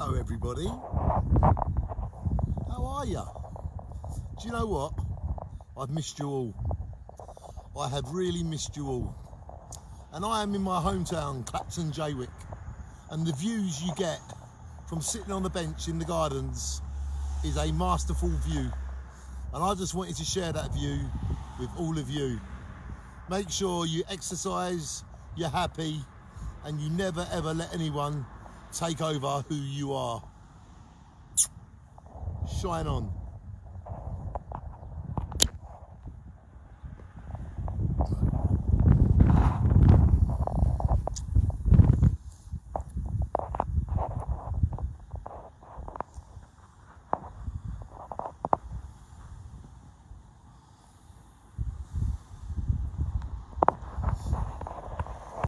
Hello everybody, how are you? Do you know what? I've missed you all. I have really missed you all. And I am in my hometown, Clapton Jaywick, and the views you get from sitting on the bench in the gardens is a masterful view. And I just wanted to share that view with all of you. Make sure you exercise, you're happy, and you never ever let anyone take over who you are. Shine on.